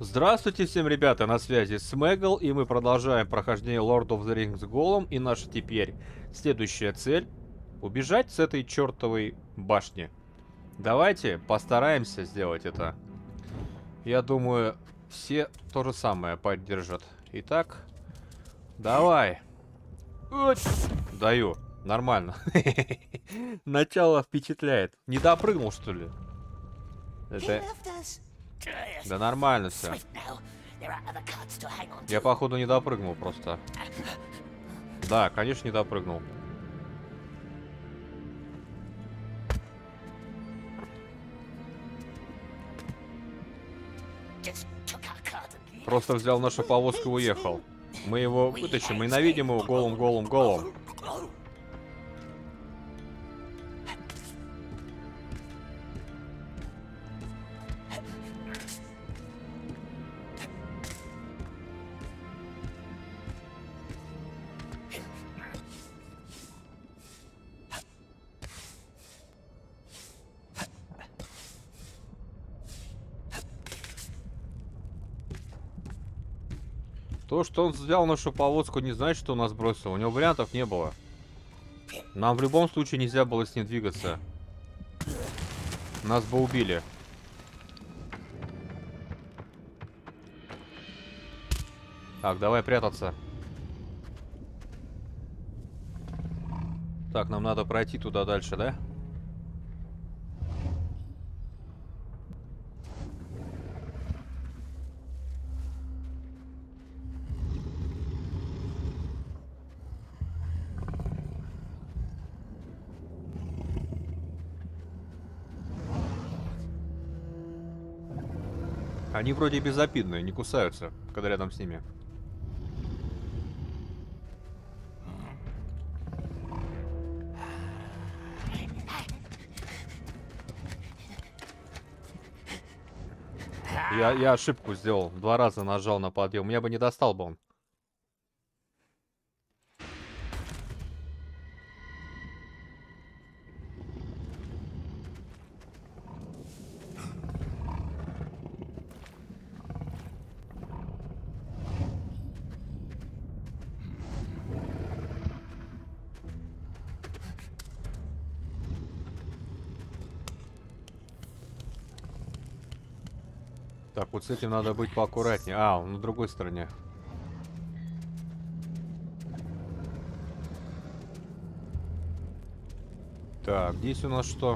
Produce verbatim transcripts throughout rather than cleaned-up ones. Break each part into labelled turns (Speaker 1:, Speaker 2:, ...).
Speaker 1: Здравствуйте всем, ребята, на связи Смегл, и мы продолжаем прохождение Lord of the Rings Голем, и наша теперь следующая цель — убежать с этой чертовой башни. Давайте постараемся сделать это. Я думаю, все то же самое поддержат. Итак, давай. Уть. Даю. Нормально. Начало впечатляет. Не допрыгнул, что ли? Это... Да нормально все. Я, походу, не допрыгнул просто. Да, конечно, не допрыгнул. Просто взял нашу повозку и уехал. Мы его вытащим, мы ненавидим его голым, голым, голым. То, что он взял нашу повозку, не значит, что он нас бросил. У него вариантов не было. Нам в любом случае нельзя было с ним двигаться. Нас бы убили. Так, давай прятаться. Так, нам надо пройти туда дальше, да? Они вроде безобидные, не кусаются, когда рядом с ними. Я, я ошибку сделал. Два раза нажал на подъем. Меня бы не достал бы он. Так, вот с этим надо быть поаккуратнее. А, он на другой стороне. Так, здесь у нас что?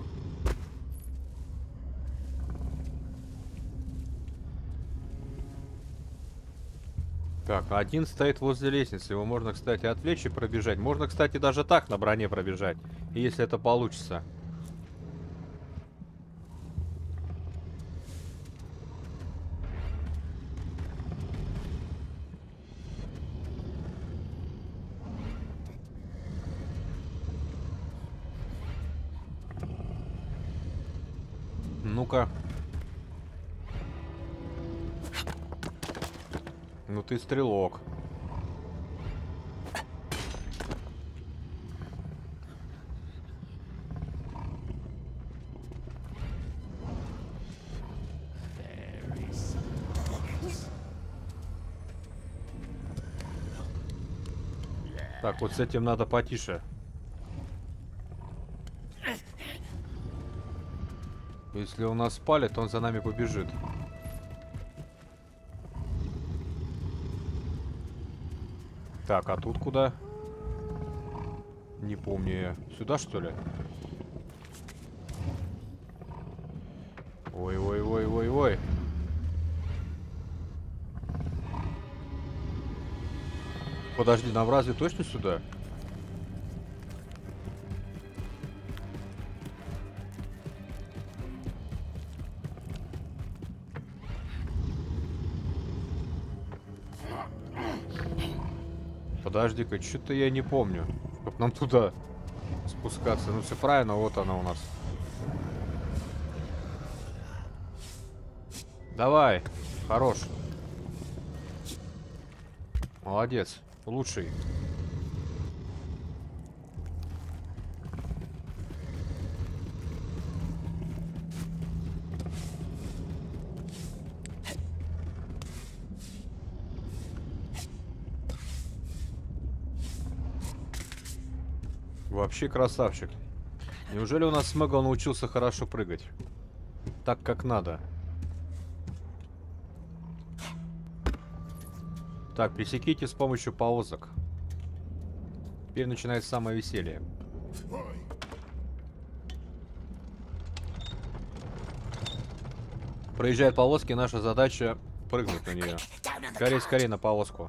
Speaker 1: Так, один стоит возле лестницы. Его можно, кстати, отвлечь и пробежать. Можно, кстати, даже так на броне пробежать. Если это получится. Ну-ка. Ну ты стрелок. Так, вот с этим надо потише. Если он нас спалит, он за нами побежит. Так, а тут куда? Не помню я. Сюда, что ли? Ой-ой-ой-ой-ой. Подожди, нам разве точно сюда? Подожди-ка, что-то я не помню. Чтоб нам туда спускаться. Ну все правильно, вот она у нас. Давай, хорош. Молодец, лучший. Вообще красавчик. Неужели у нас Смэгл научился хорошо прыгать? Так, как надо. Так, пресеките с помощью повозок. Теперь начинается самое веселье. Проезжают повозки, наша задача прыгнуть на нее. Скорее, скорее на повозку.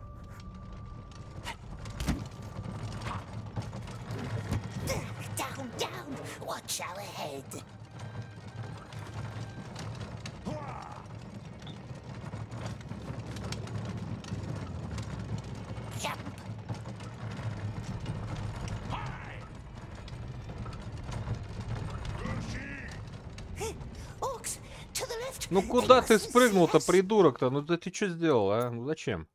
Speaker 1: Ну куда ты спрыгнул-то, придурок-то? Ну да ты что сделал, а? Ну зачем?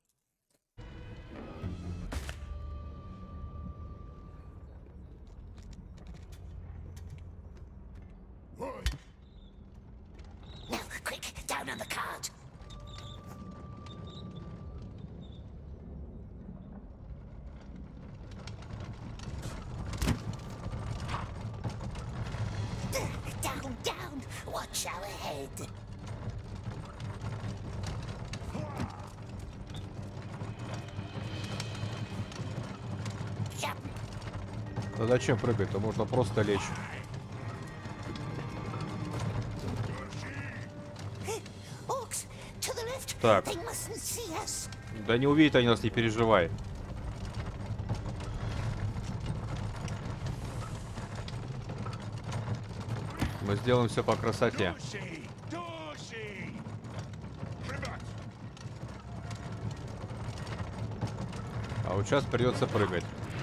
Speaker 1: Да зачем прыгать-то? Можно просто лечь. Так. Да не увидят они нас, не переживай. Мы сделаем все по красоте. А вот сейчас придется прыгать.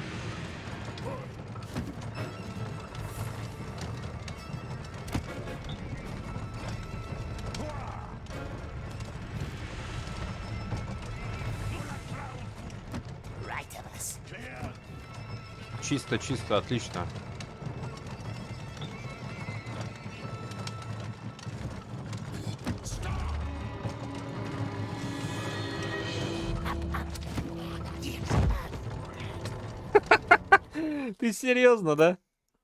Speaker 1: Чисто, чисто, отлично. Ты серьезно, да?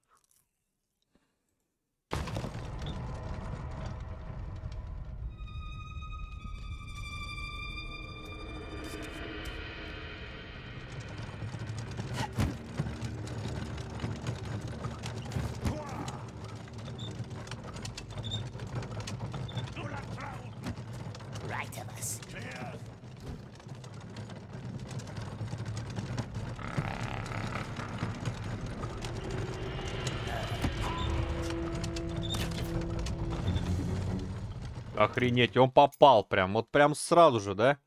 Speaker 1: Охренеть, он попал прям, вот прям сразу же, да?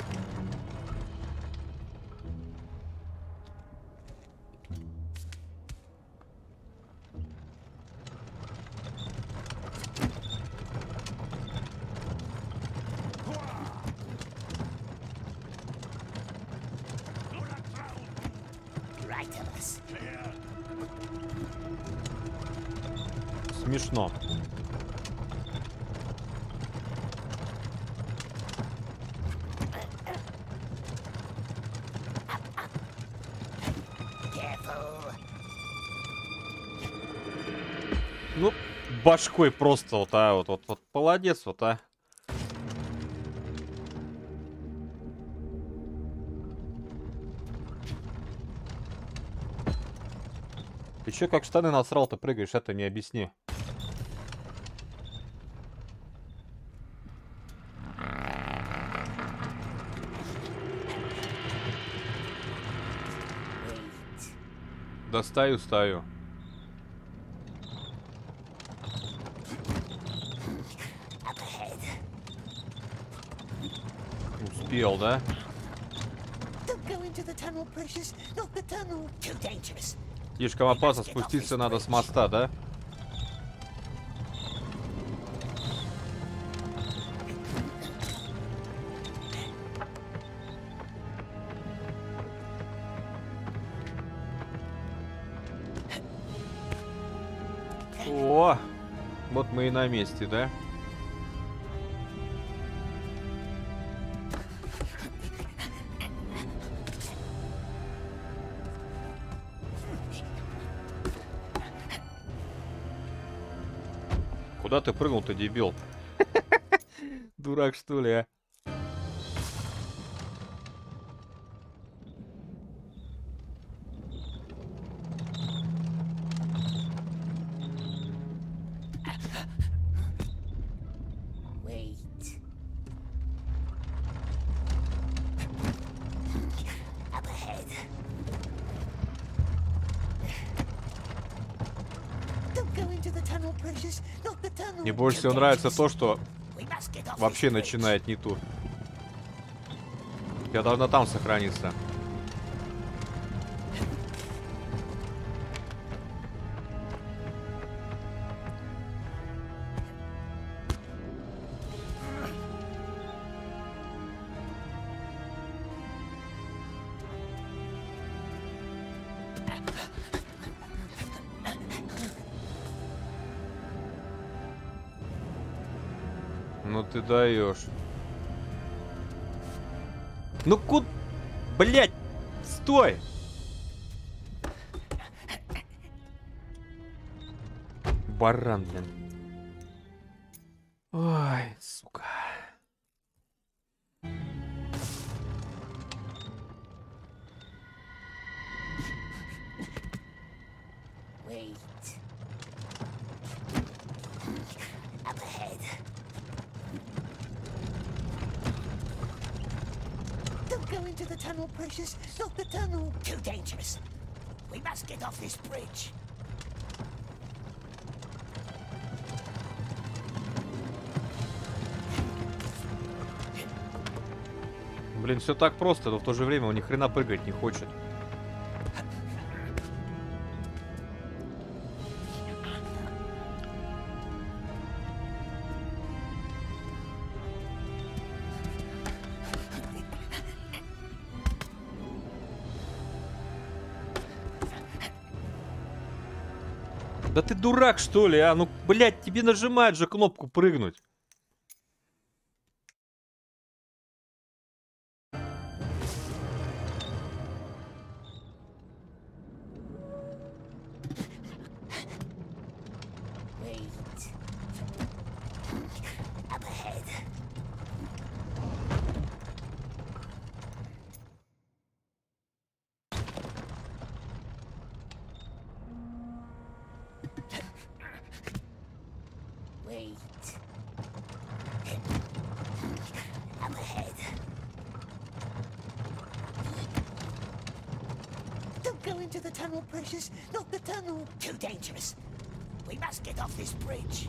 Speaker 1: Смешно. Ну, башкой просто вот, а, вот, вот, вот, молодец, вот, а. Ты чё, как штаны насрал-то прыгаешь, это не объясни. Да стою, стою. Успел, да? Слишком опасно, спуститься надо с моста, да? О, вот мы и на месте, да? Куда ты прыгнул-то, дебил? Дурак, что ли, а? Мне больше всего нравится то, что вообще начинает не тут. Я должна там сохраниться. Ну ты даешь. Ну куда? Блять! Стой! Баран, блин. Ой, сука.
Speaker 2: Precious, not the tunnel. Too dangerous. We must get off this bridge.
Speaker 1: Блин, все так просто, но в то же время он ни хрена прыгать не хочет. Да ты дурак, что ли, а? Ну, блядь, тебе нажимают же кнопку прыгнуть.
Speaker 2: Precious, not the tunnel. Too dangerous. We must get off this bridge.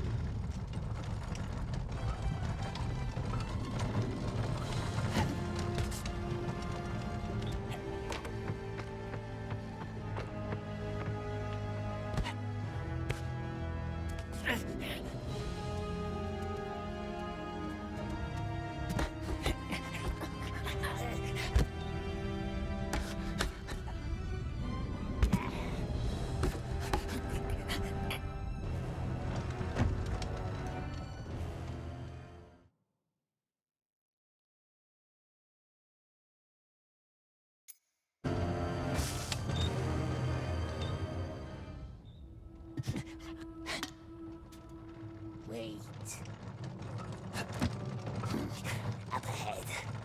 Speaker 2: Wait. Up ahead.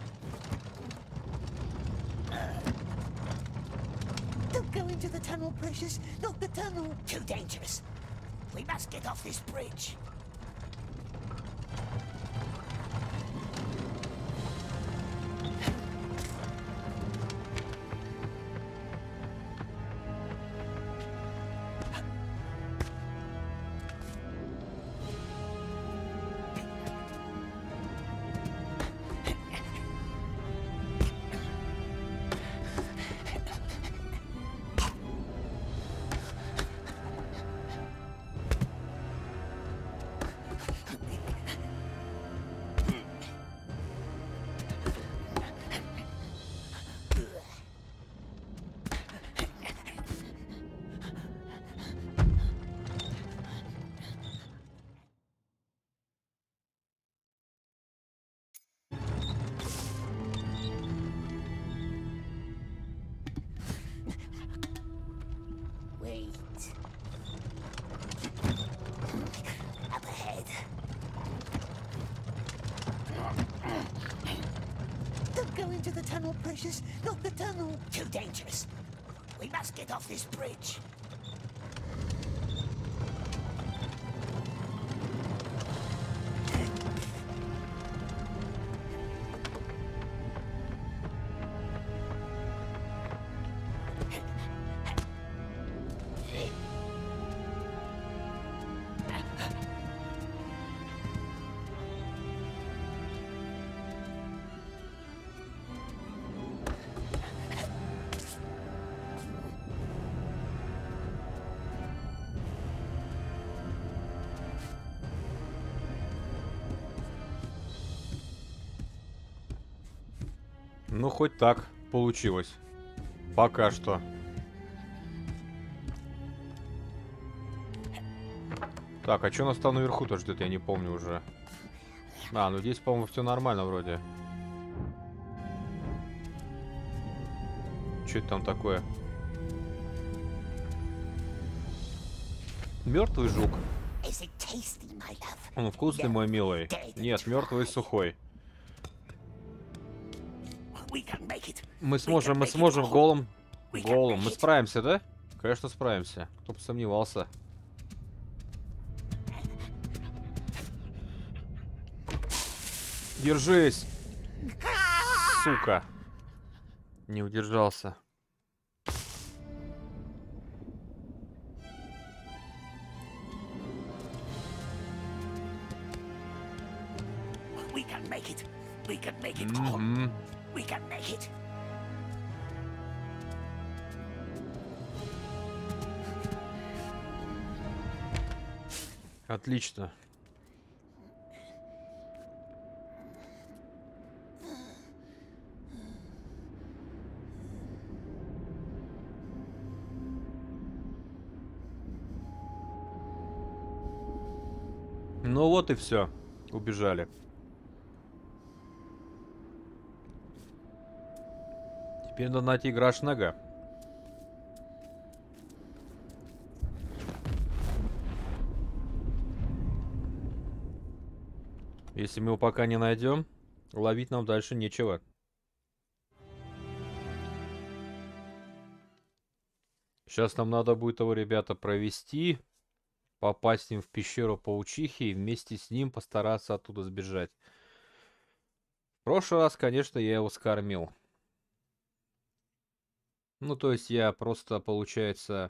Speaker 2: Don't go into the tunnel, Precious. Not the tunnel. Too dangerous. We must get off this bridge. into the tunnel, Precious. Not the tunnel. Too dangerous. We must get off this bridge.
Speaker 1: Ну, хоть так получилось. Пока что. Так, а что нас там наверху-то ждет, я не помню уже. А, ну здесь, по-моему, все нормально вроде. Что это там такое? Мертвый жук. Он вкусный, мой милый. Нет, мертвый и сухой. Мы сможем, мы сможем, голым. Голым. Мы справимся, да? Конечно, справимся. Кто бы сомневался. Держись! Сука. Не удержался. Mm-hmm. Отлично. Ну вот и все. Убежали. Теперь надо найти Грашнага. Если мы его пока не найдем, ловить нам дальше нечего. Сейчас нам надо будет его, ребята, провести, попасть с ним в пещеру паучихи и вместе с ним постараться оттуда сбежать. В прошлый раз, конечно, я его скормил. Ну, то есть я просто, получается,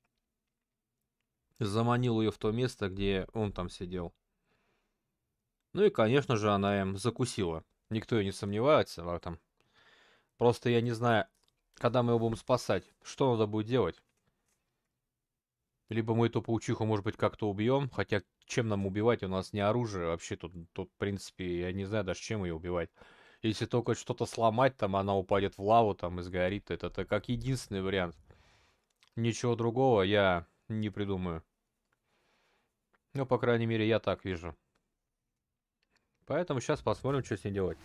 Speaker 1: заманил ее в то место, где он там сидел. Ну и, конечно же, она им закусила. Никто и не сомневается в этом. Просто я не знаю, когда мы его будем спасать, что надо будет делать. Либо мы эту паучиху, может быть, как-то убьем. Хотя, чем нам убивать? У нас не оружие. Вообще, тут, тут, в принципе, я не знаю даже, чем ее убивать. Если только что-то сломать, там она упадет в лаву, там и сгорит. Это, это как единственный вариант. Ничего другого я не придумаю. Ну, по крайней мере, я так вижу. Поэтому сейчас посмотрим, что с ней делать.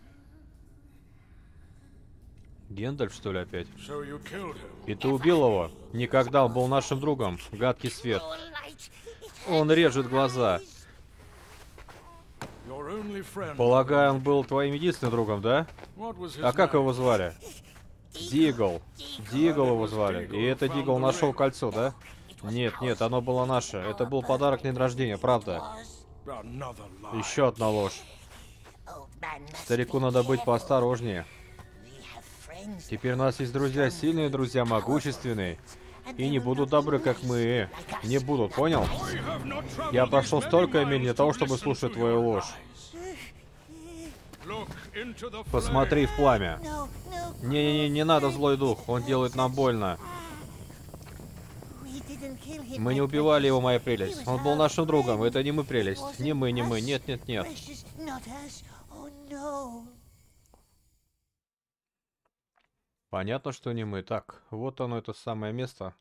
Speaker 1: Гендальф, что ли, опять? И ты убил его? Никогда, он был нашим другом. Гадкий свет. Он режет глаза. Полагаю, он был твоим единственным другом, да? А как его звали? Дигл. Дигл его звали. И это Дигл нашел кольцо, да? Нет, нет, оно было наше. Это был подарок на день рождения, правда? Еще одна ложь. Старику надо быть поосторожнее. Теперь у нас есть друзья сильные, друзья могущественные. И не будут добры, как мы. Не будут, понял? Я прошел столько миль для того, чтобы слушать твою ложь. Посмотри в пламя. Не-не-не, не надо, злой дух. Он делает нам больно. Мы не убивали его, моя прелесть. Он был нашим другом. Это не мы, прелесть. Не мы, не мы. Нет, нет, нет. Понятно, что не мы. Так, вот оно, это самое место.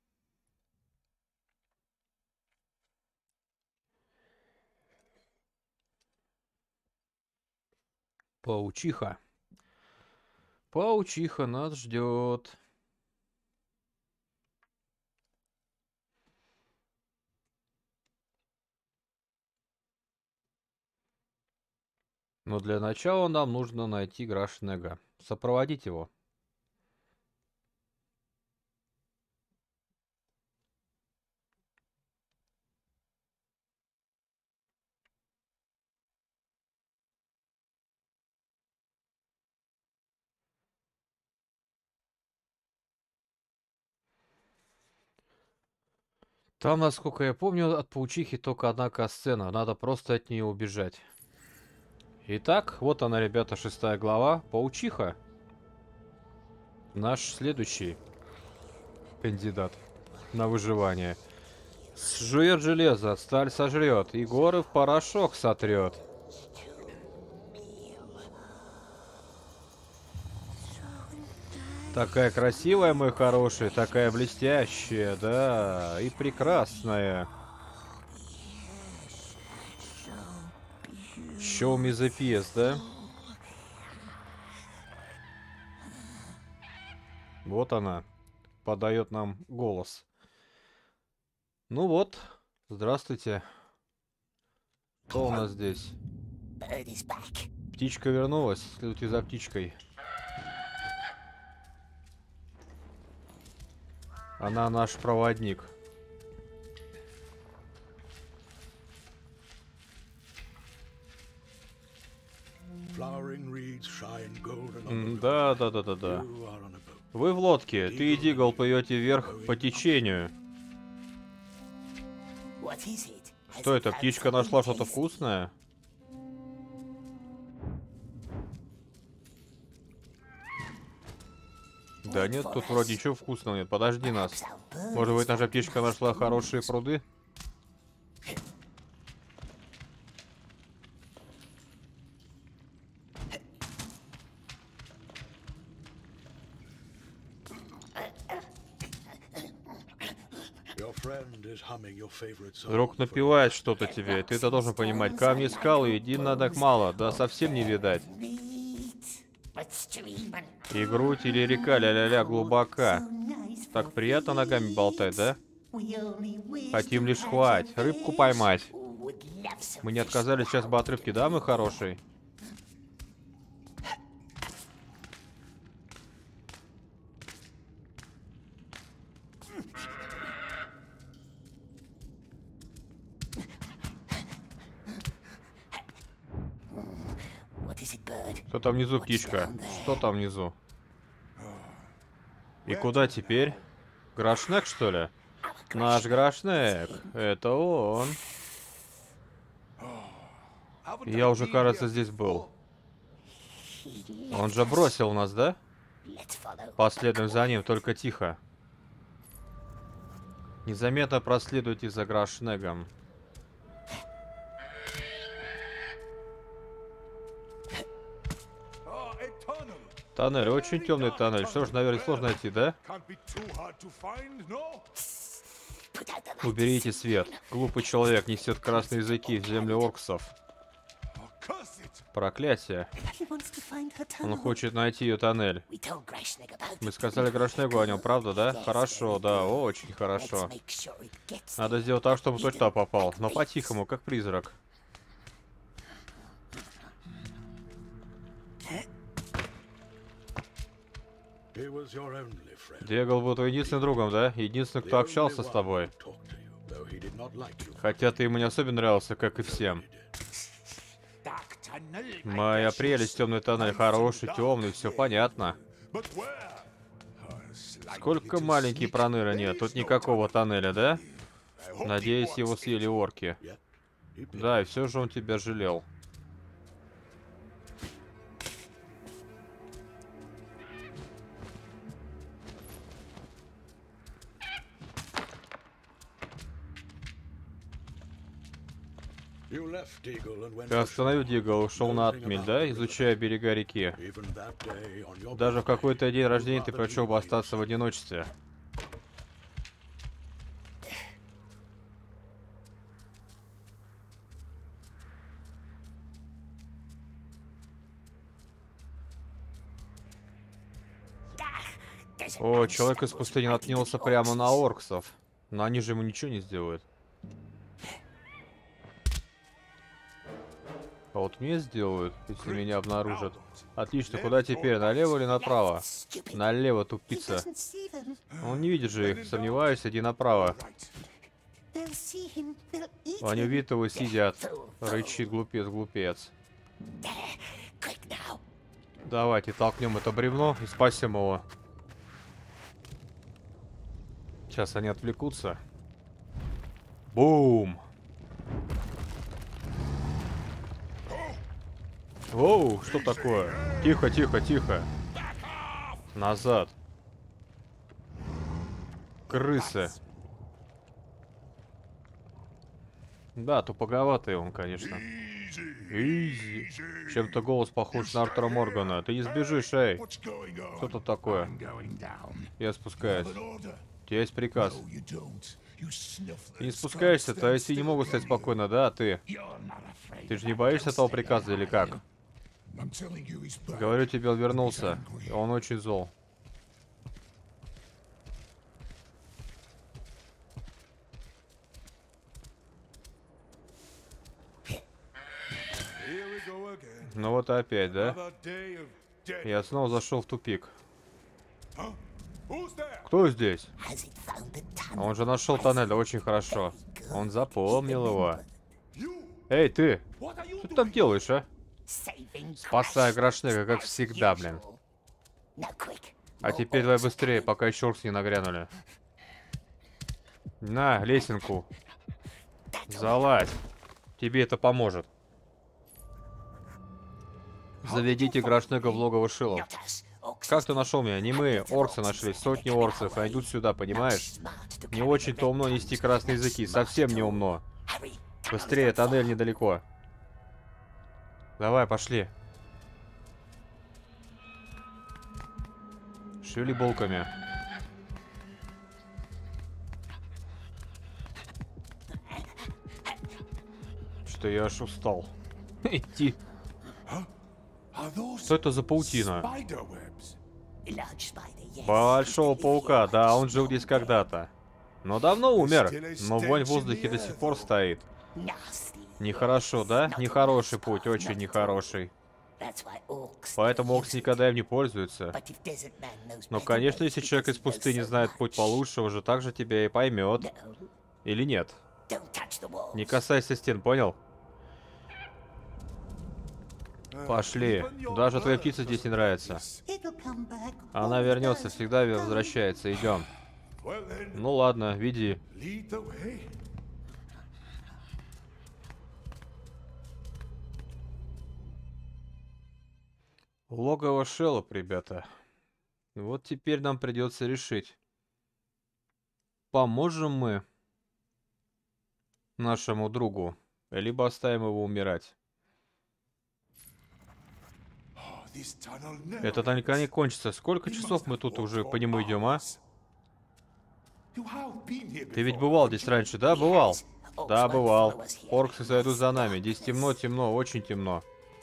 Speaker 1: Паучиха. Паучиха нас ждет. Но для начала нам нужно найти Грашнега. Сопроводить его. Там, насколько я помню, от паучихи только одна касцена. Надо просто от нее убежать. Итак, вот она, ребята, шестая глава. Паучиха. Наш следующий кандидат на выживание. Сжует железо, сталь сожрет, и горы в порошок сотрет. Такая красивая, мой хороший, такая блестящая, да, и прекрасная. Show me the piece, да? Вот она, подает нам голос. Ну вот, здравствуйте. Кто у нас здесь? Птичка вернулась, следуйте за птичкой. Она наш проводник. Да, да, да, да, да. Вы в лодке. Ты и Дигл плывете вверх по течению. Что это? Птичка нашла что-то вкусное? Да нет, тут вроде ничего вкусного нет. Подожди нас. Может быть, наша птичка нашла хорошие пруды? Друг напевает что-то тебе. Ты-то должен понимать. Камни, скалы, иди на так мало. Да совсем не видать. И грудь или река, ля-ля-ля, глубока. Так приятно ногами болтать, да? Хотим лишь хвать, рыбку поймать. Мы не отказались сейчас бы от рыбки, да, мы хороший? Что там внизу, птичка? Что там внизу? И куда теперь? Грашнег, что ли? Наш Грашнег. Это он. Я уже, кажется, здесь был. Он же бросил нас, да? Последуем за ним, только тихо. Незаметно проследуйте за Грашнегом. Тоннель, очень темный тоннель. Что ж, наверное, сложно найти, да? Уберите свет. Глупый человек несет красные языки в землю орксов. Проклятие. Он хочет найти ее тоннель. Мы сказали Грашнегу о нем, правда, да? Хорошо, да, очень хорошо. Надо сделать так, чтобы точно попал. Но по-тихому, как призрак. Дигл был твоим единственным другом, да? Единственным, кто общался с тобой. Хотя ты ему не особенно нравился, как и всем. Моя прелесть, темный тоннель, хороший, темный, все понятно. Сколько маленький проныра нет, тут никакого тоннеля, да? Надеюсь, его съели орки. Да, и все же он тебя жалел. Ты остановил Дигл, ушел на отмель, да? Изучая берега реки. Даже в какой-то день рождения ты предпочел бы остаться в одиночестве. О, человек из пустыни наткнулся прямо на орксов. Но они же ему ничего не сделают. А вот мне сделают, если меня обнаружат. Отлично, куда теперь? Налево или направо? Налево, тупица. Он не видит же их, сомневаюсь, иди направо. Они увидят его, сидят. Рычит глупец, глупец. Давайте толкнем это бревно и спасем его. Сейчас они отвлекутся. Бум! Оу, что такое? Тихо, тихо, тихо. Назад. Крысы. Да, туповатый он, конечно. Изи. Чем-то голос похож на Артура Моргана. Ты не сбежишь, эй. Что тут такое? Я спускаюсь. У тебя есть приказ. Ты не спускаешься, твои не могут стоять спокойно, да, ты? Ты же не боишься этого приказа или как? Говорю тебе, он вернулся. Он очень зол. Ну вот опять, да? Я снова зашел в тупик. Кто здесь? Он же нашел тоннель, да, очень хорошо. Он запомнил его. Эй, ты! Что ты там делаешь, а? Спасая Грошнега, как всегда, блин. А теперь давай быстрее, пока еще орксы не нагрянули. На, лесенку. Залазь. Тебе это поможет. Заведите Грошнега в логово Шилов. Как ты нашел меня? Не мы, орксы нашли, сотни орксов, и идут сюда, понимаешь? Не очень-то умно нести красные языки, совсем не умно. Быстрее, тоннель недалеко. Давай, пошли. Шевели булками. Что я аж устал. Идти. Что это за паутина? Большого паука, да, он жил здесь когда-то. Но давно умер, но вонь в воздухе до сих пор стоит. Нехорошо, да? Нехороший путь, очень нехороший. Поэтому оркс никогда им не пользуется. Но, конечно, если человек из пустыни знает путь получше, уже так же тебя и поймет. Или нет? Не касайся стен, понял? Пошли. Даже твоя птица здесь не нравится. Она вернется, всегда возвращается. Идем. Ну ладно, веди. Логово Шеллов, ребята. Вот теперь нам придется решить, поможем мы нашему другу, либо оставим его умирать. Это никогда не кончится. Сколько часов мы тут уже по нему идем, а? Ты ведь бывал здесь раньше, да? Бывал? Да, бывал. Орксы зайдут за нами. Здесь темно, темно, очень темно.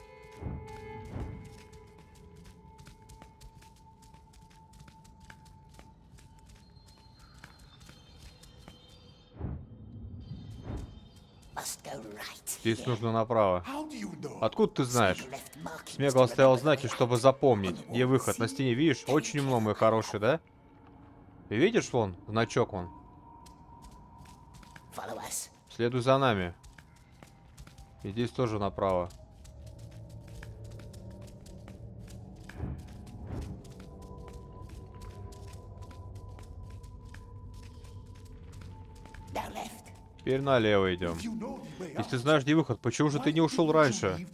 Speaker 1: Здесь нужно направо. Откуда ты знаешь? Смегл оставил знаки, чтобы запомнить, где выход. На стене, видишь? Очень умно, мой хороший, да? Ты видишь вон? Значок вон. Следуй за нами. И здесь тоже направо. Теперь налево идем. Если ты знаешь, где выход, почему же ты не ушел раньше?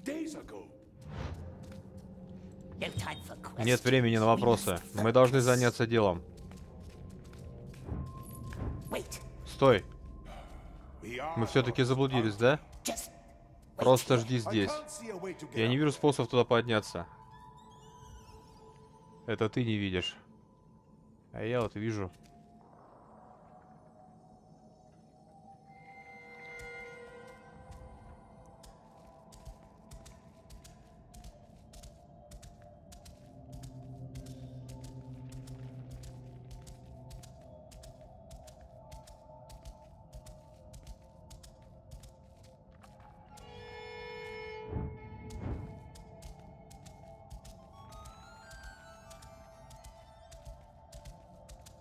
Speaker 1: Нет времени на вопросы. Мы должны заняться делом. Стой. Мы все-таки заблудились, да? Просто жди здесь. Я не вижу способ туда подняться. Это ты не видишь. А я вот вижу.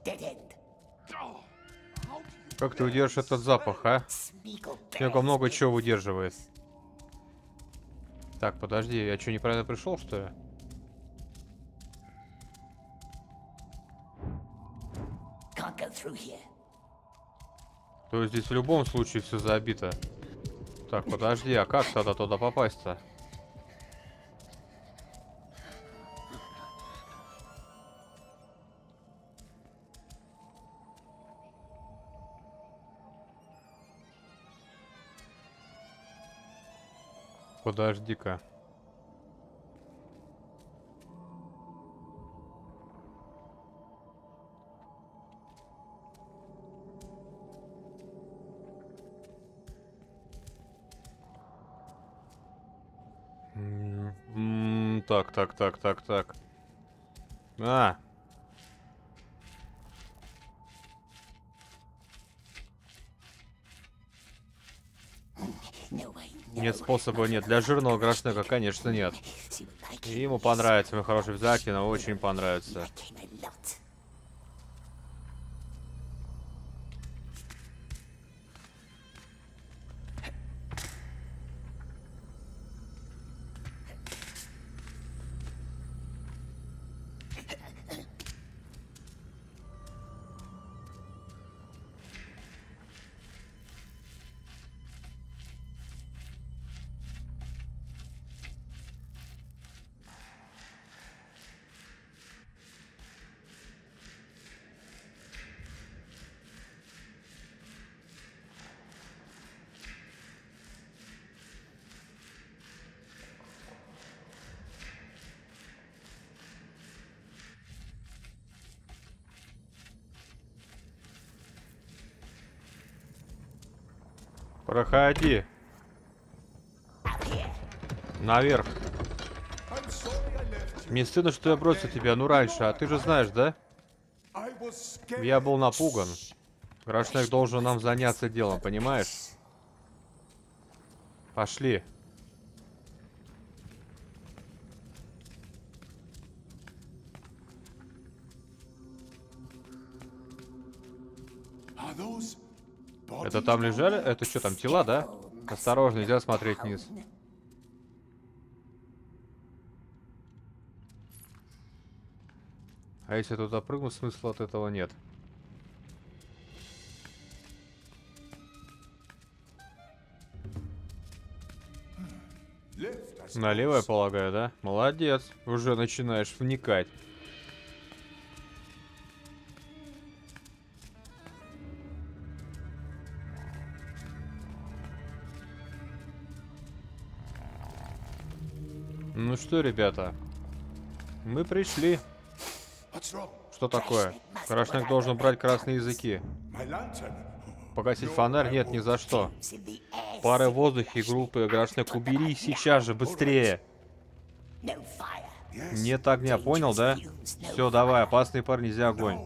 Speaker 2: Dead end.
Speaker 1: Как ты удержишь этот запах, а?
Speaker 2: Smeagol
Speaker 1: Снега
Speaker 2: bears
Speaker 1: много
Speaker 2: wings.
Speaker 1: чего выдерживает. Так, подожди, я что, неправильно пришел, что ли?
Speaker 2: Can't go through here.
Speaker 1: То есть здесь в любом случае все забито. Так, подожди, а как тогда туда попасть-то? Подожди-ка. М, м, Так, так, так, так, так. А,
Speaker 2: No way. No.
Speaker 1: нет способа, нет. Для жирного грошнека, конечно, нет.
Speaker 2: She would like
Speaker 1: И
Speaker 2: it.
Speaker 1: ему понравится, мой хороший Взакина, очень понравится.
Speaker 2: Like him a lot.
Speaker 1: Проходи.
Speaker 2: Out here.
Speaker 1: Наверх. Мне стыдно, что я бросил тебя, ну раньше, а ты же знаешь, да? Я был напуган. Грошнек должен нам заняться делом, понимаешь? Пошли. Это там лежали? Это что, там тела, да? Осторожно, нельзя смотреть вниз. А если туда прыгну, смысла от этого нет. Налево, я полагаю, да? Молодец. Уже начинаешь вникать. Ну что, ребята, мы пришли. Что такое? Грошнек должен брать красные языки. Погасить фонарь? Нет, ни за что.
Speaker 2: In the air.
Speaker 1: Пары в воздухе, группы. Грошнек, убери сейчас же, быстрее.
Speaker 2: No fire.
Speaker 1: Нет огня, понял, да? Все, давай, опасный пар, нельзя огонь.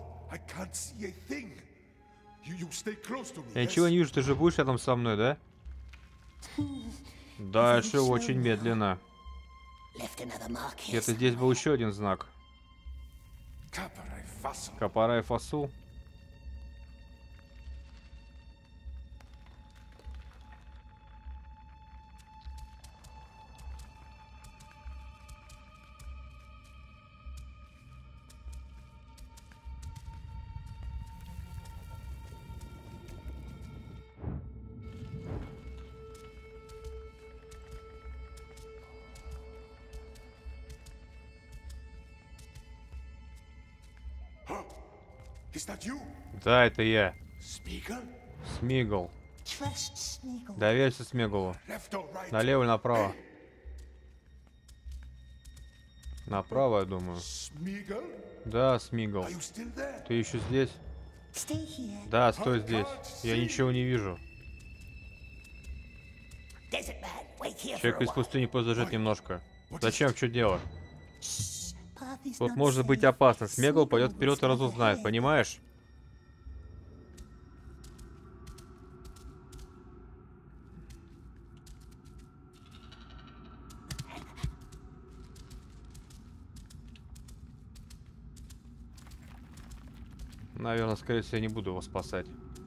Speaker 1: Я ничего не вижу, ты же будешь рядом со мной, да? Дальше очень медленно.
Speaker 2: Left another mark here.
Speaker 1: Где-то здесь был еще один знак. Капара и Фасу. Да, это я. Смигл.
Speaker 2: Trust Smeagol.
Speaker 1: Доверься Смиглу. Налево или направо? Направо, я думаю. Да, Смигл. Ты еще здесь?
Speaker 2: Stay here.
Speaker 1: Да, стой здесь. Я ничего не вижу.
Speaker 2: Desert man, wait here for
Speaker 1: Человек
Speaker 2: a
Speaker 1: из
Speaker 2: while.
Speaker 1: пустыни пусть лежит немножко. Зачем? Что дело?
Speaker 2: Path is
Speaker 1: Тут
Speaker 2: not
Speaker 1: может быть
Speaker 2: safe.
Speaker 1: опасно. Смегл пойдет
Speaker 2: Smeagol
Speaker 1: вперед и
Speaker 2: will
Speaker 1: разузнает,
Speaker 2: stay ahead.
Speaker 1: понимаешь? Наверное, скорее всего, я не буду его спасать.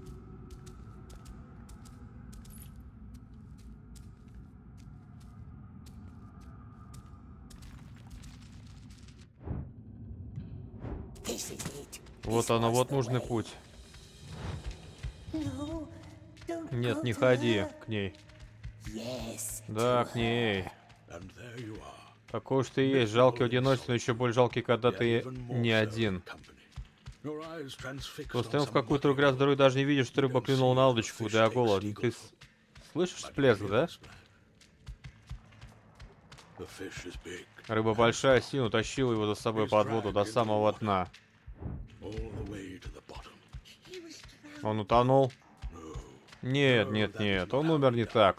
Speaker 2: This is it.
Speaker 1: Вот
Speaker 2: This
Speaker 1: оно,
Speaker 2: was
Speaker 1: вот
Speaker 2: the
Speaker 1: нужный
Speaker 2: way.
Speaker 1: путь.
Speaker 2: No, don't
Speaker 1: Нет,
Speaker 2: go
Speaker 1: не
Speaker 2: to
Speaker 1: ходи
Speaker 2: her.
Speaker 1: к ней.
Speaker 2: Yes,
Speaker 1: Да,
Speaker 2: to
Speaker 1: к ней.
Speaker 3: And there you are.
Speaker 1: Какой уж ты есть, жалкий в одиночестве, но еще более жалкий, когда
Speaker 3: Yet
Speaker 1: ты
Speaker 3: even more
Speaker 1: не
Speaker 3: so
Speaker 1: один.
Speaker 3: in company. Your eyes transfixed on
Speaker 1: Постоянно в
Speaker 3: some
Speaker 1: какую-то
Speaker 3: lucky
Speaker 1: грязь дороги даже не видишь, что
Speaker 3: You
Speaker 1: рыба
Speaker 3: don't
Speaker 1: клюнула
Speaker 3: see
Speaker 1: на
Speaker 3: how
Speaker 1: удочку,
Speaker 3: fish
Speaker 1: да,
Speaker 3: takes
Speaker 1: голод.
Speaker 3: eagle
Speaker 1: Ты
Speaker 3: food.
Speaker 1: с- слышишь
Speaker 3: But
Speaker 1: всплеск,
Speaker 3: you
Speaker 1: да?
Speaker 3: must know. The fish is big,
Speaker 1: Рыба большая, сильно тащила его за собой под воду до самого дна.
Speaker 3: all the way to the bottom.
Speaker 2: He was drowned.
Speaker 1: Он утонул?
Speaker 3: No.
Speaker 1: Нет, нет, нет, он умер не так.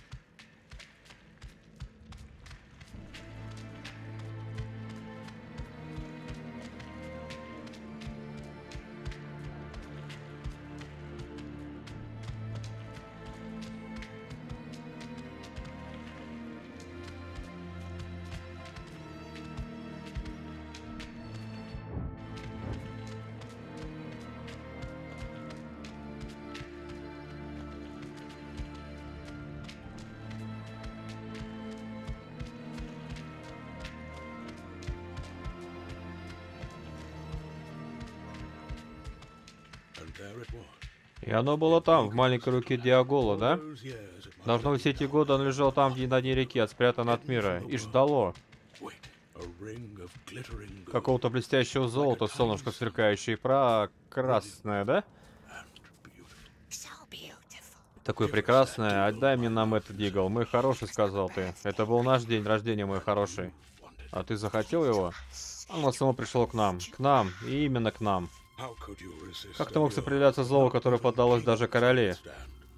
Speaker 3: And there it was.
Speaker 1: И оно было там, в маленькой руке Диагола, да?
Speaker 3: Those years it must
Speaker 1: Должно быть, все эти годы оно лежало там, где на дне реки, спрятано от мира, и ждало
Speaker 3: wait. A ring of glittering gold
Speaker 1: какого-то блестящего золота, солнышко сверкающее, прекрасное, да?
Speaker 3: and beautiful.
Speaker 2: So beautiful.
Speaker 1: Такое прекрасное. Отдай мне нам это, Дигл. Мой хороший, сказал ты. Это был наш день рождения, мой хороший.
Speaker 3: Wanted.
Speaker 1: А ты захотел его? Оно само пришло к нам. К нам. И именно к нам.
Speaker 3: How could you resist
Speaker 1: Как ты мог
Speaker 3: a
Speaker 1: сопротивляться злу, которое поддалось даже короле?
Speaker 3: stand?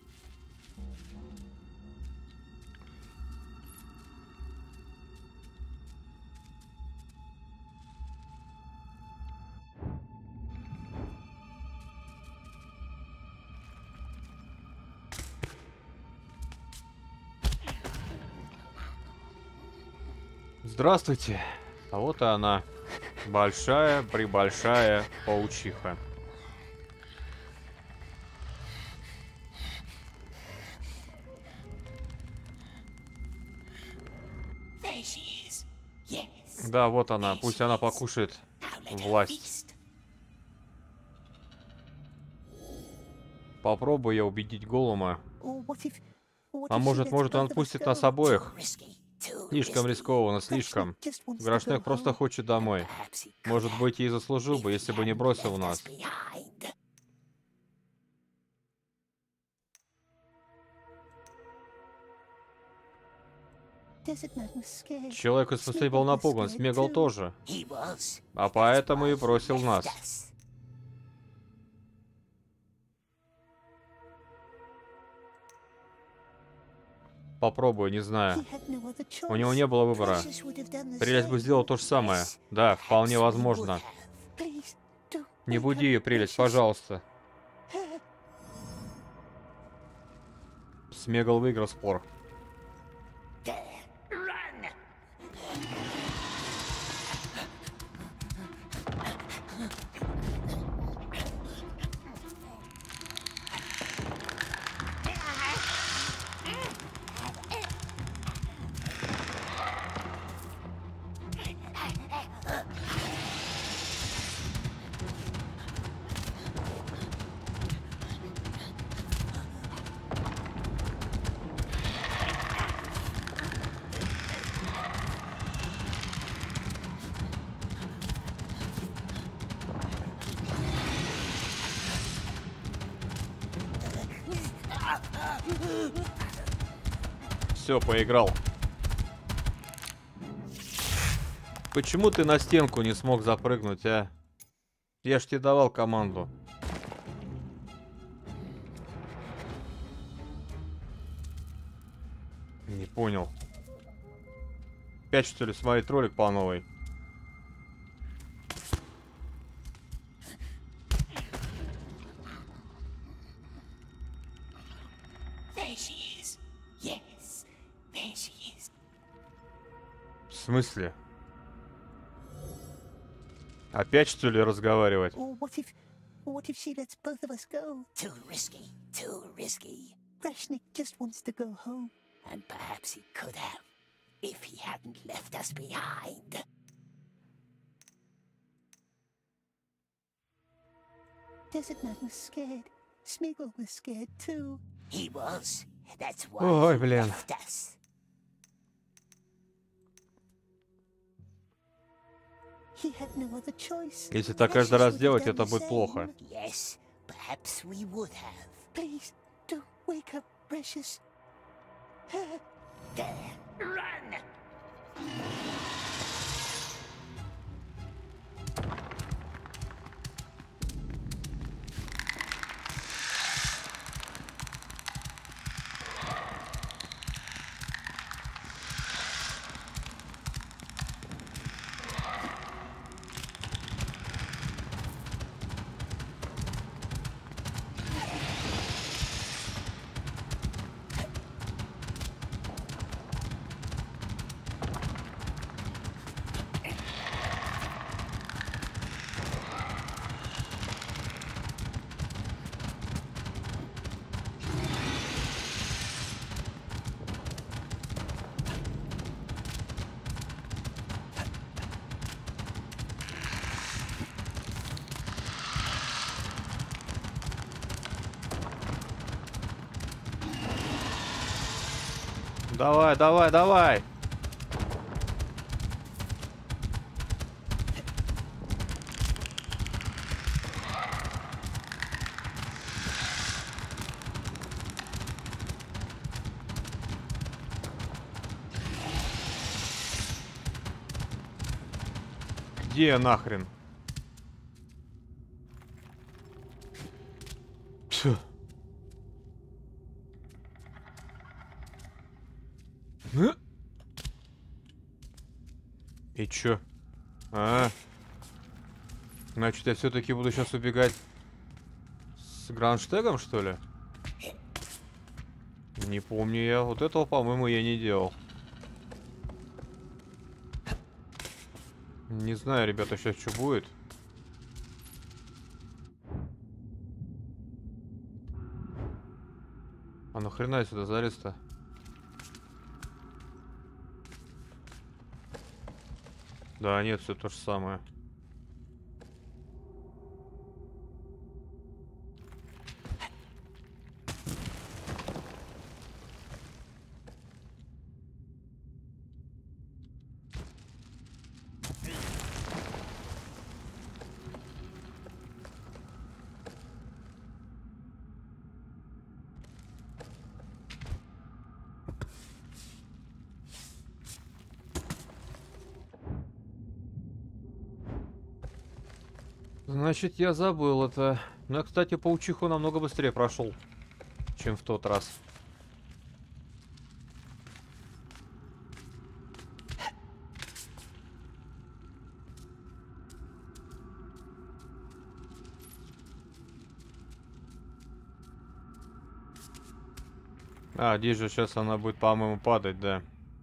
Speaker 1: Здравствуйте. А вот и она. Большая, прибольшая паучиха.
Speaker 2: There she is. Yes.
Speaker 1: Да, вот она. Пусть она покушает
Speaker 2: Now let her
Speaker 1: власть.
Speaker 2: feast.
Speaker 1: Попробую я убедить Голума.
Speaker 2: Or what if- what
Speaker 1: А
Speaker 2: if she
Speaker 1: может,
Speaker 2: lets
Speaker 1: может, он
Speaker 2: both of us
Speaker 1: отпустит
Speaker 2: go?
Speaker 1: нас обоих?
Speaker 2: Too risky, too
Speaker 1: Слишком
Speaker 2: risky.
Speaker 1: рискованно,
Speaker 2: Perhaps he
Speaker 1: слишком.
Speaker 2: just wants to
Speaker 1: Грошнек
Speaker 2: go
Speaker 1: просто
Speaker 2: home.
Speaker 1: хочет домой.
Speaker 2: Perhaps he could
Speaker 1: Может
Speaker 2: have
Speaker 1: быть, и заслужил бы,
Speaker 2: if
Speaker 1: если
Speaker 2: he
Speaker 1: бы не
Speaker 2: hadn't
Speaker 1: бросил
Speaker 2: left us
Speaker 1: нас.
Speaker 2: behind. Desert man was scared.
Speaker 1: Человек из пустыни был напуган, Смегл тоже.
Speaker 2: He was.
Speaker 1: А поэтому и бросил нас.
Speaker 2: Left us.
Speaker 1: Попробую, не знаю.
Speaker 2: He had no other choice.
Speaker 1: У него не было выбора.
Speaker 2: Precious would have done the
Speaker 1: Прелесть бы
Speaker 2: same.
Speaker 1: сделала то же самое.
Speaker 2: Yes,
Speaker 1: Да, вполне
Speaker 2: perhaps he
Speaker 1: возможно.
Speaker 2: would have. Please, don't
Speaker 1: Не
Speaker 2: wake
Speaker 1: буди
Speaker 2: up,
Speaker 1: ее, прелесть,
Speaker 2: Precious.
Speaker 1: пожалуйста. Смегл выиграл спор.
Speaker 2: There. Run!
Speaker 1: Все, поиграл. Почему ты на стенку не смог запрыгнуть, а? Я ж тебе давал команду. Не понял. Опять что ли смотреть ролик по новой?
Speaker 2: There she is. Yes, there she is.
Speaker 1: В смысле? Опять что ли разговаривать?
Speaker 2: Or what if, What if she lets both of us go? Too risky. Too risky. Brashnik just wants to go home. And perhaps he could have, if he hadn't left us behind. Desert Man was scared. Smeagol was scared too. He was. That's why
Speaker 1: Ой,
Speaker 2: he
Speaker 1: блин.
Speaker 2: left us. He had no other choice.
Speaker 1: Если так каждый раз
Speaker 2: Precious would have
Speaker 1: делать,
Speaker 2: done
Speaker 1: это
Speaker 2: the
Speaker 1: будет
Speaker 2: same.
Speaker 1: плохо.
Speaker 2: Yes, perhaps we would have. Please, don't wake up, Precious. There, run!
Speaker 1: Давай, давай, давай! Где нахрен? Пф. И чё? А, значит, я все-таки буду сейчас убегать с Гранштегом, что ли? Не помню я. Вот этого, по-моему, я не делал. Не знаю, ребята, сейчас что будет. А нахрена я сюда залез-то? Да, нет, все то же самое. Значит, я забыл это. Но я, кстати, паучиху намного быстрее прошел, чем в тот раз. А, здесь же сейчас она будет, по-моему, падать, да.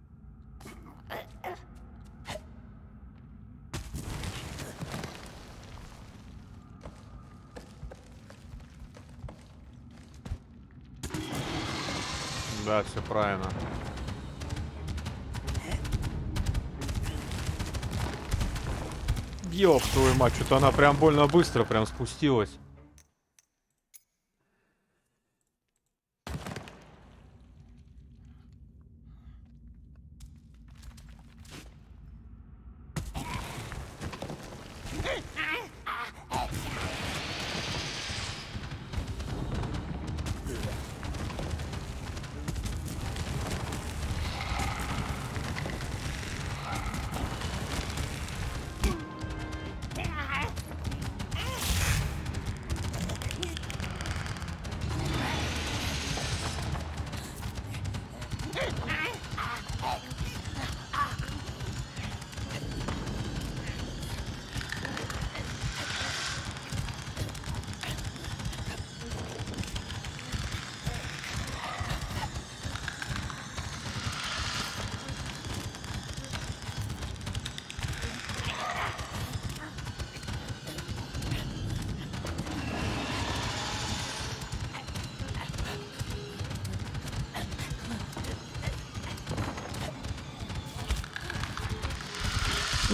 Speaker 1: Да, все правильно. Ёб твою мать, что-то она прям больно быстро прям спустилась.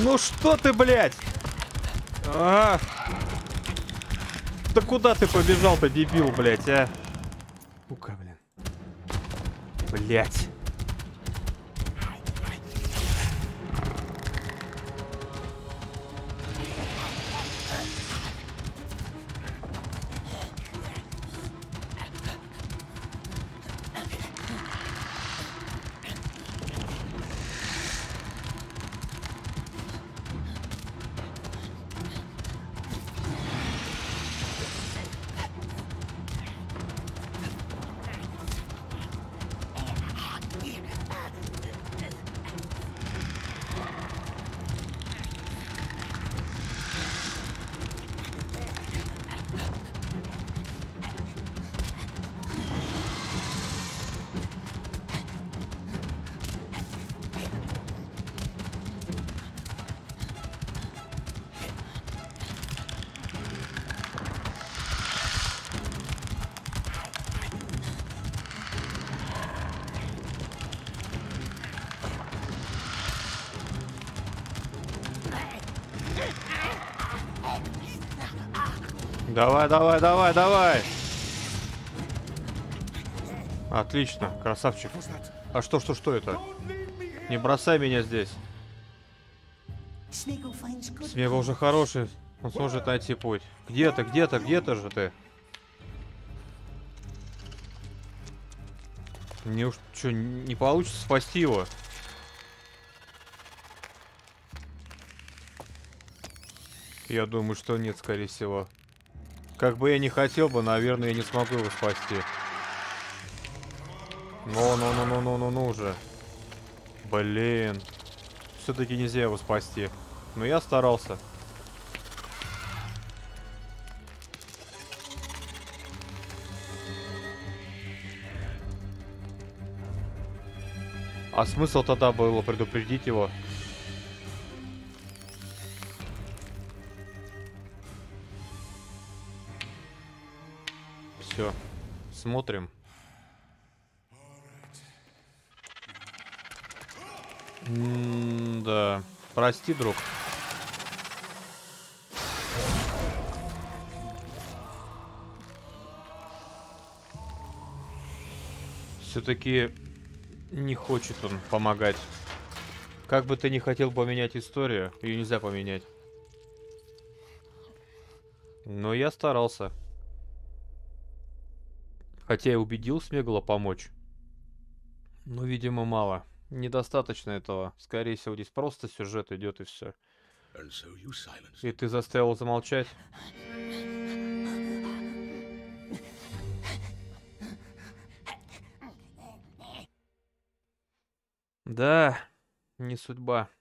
Speaker 1: Ну что ты, блядь? А. Да куда ты побежал-то, дебил, блядь, а? Сука, блин. Блядь. Давай, давай, давай, давай. Отлично, красавчик. А что, что, что это? Не бросай меня здесь. Смегл уже хороший. Он сможет найти путь. Где ты, где ты, где ты же ты? Мне уж что, не получится спасти его? Я думаю, что нет, скорее всего. Как бы я не хотел бы, наверное, я не смогу его спасти. Ну-ну-ну-ну-ну-ну уже. Блин. Все-таки нельзя его спасти. Но я старался. А смысл тогда было предупредить его? Все. Смотрим. М-да. Прости, друг. Все-таки не хочет он помогать. Как бы ты ни хотел поменять историю, ее нельзя поменять. Но я старался. Хотя я убедил Смегла помочь. Но, видимо, мало. Недостаточно этого. Скорее всего, здесь просто сюжет идет и все. И ты заставил замолчать? Да, не судьба.